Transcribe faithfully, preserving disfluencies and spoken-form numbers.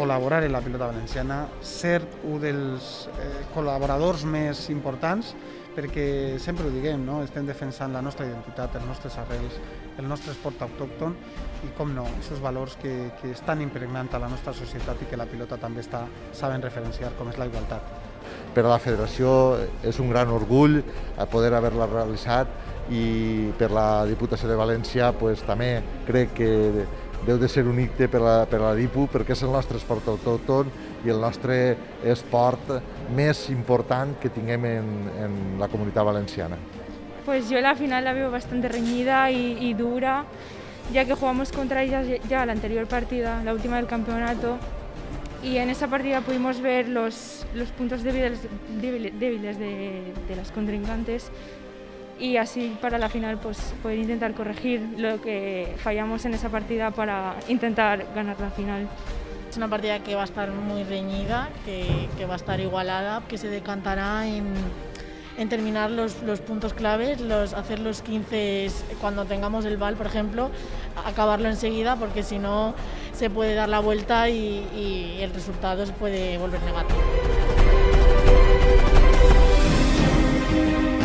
col·laborar en la pilota valenciana, ser un dels eh, col·laboradors més importants, perquè sempre ho diguem, no? Estem defensant la nostra identitat, els nostres arrels, el nostre esport autòcton i, com no, aquests valors que, que estan impregnant a la nostra societat i que la pilota també està sabent referenciar, com és la igualtat. Per a la federació és un gran orgull poder haver-la realitzat i per la Diputació de València pues, també crec que deu de ser un icte per a, per a la Dipu perquè és el nostre esport autòcton i el nostre esport més important que tinguem en, en la comunitat valenciana. Pues yo la final la veo bastante reñida y, y dura, ya que jugamos contra ellas ya la anterior partida, la última del campeonato, y en esa partida pudimos ver los, los puntos débiles, débiles de, de las contrincantes y así para la final pues poder intentar corregir lo que fallamos en esa partida para intentar ganar la final. Es una partida que va a estar muy reñida, que, que va a estar igualada, que se decantará en, en terminar los, los puntos claves, los, hacer los quince cuando tengamos el bal, por ejemplo, acabarlo enseguida porque si no se puede dar la vuelta y, y el resultado se puede volver negativo.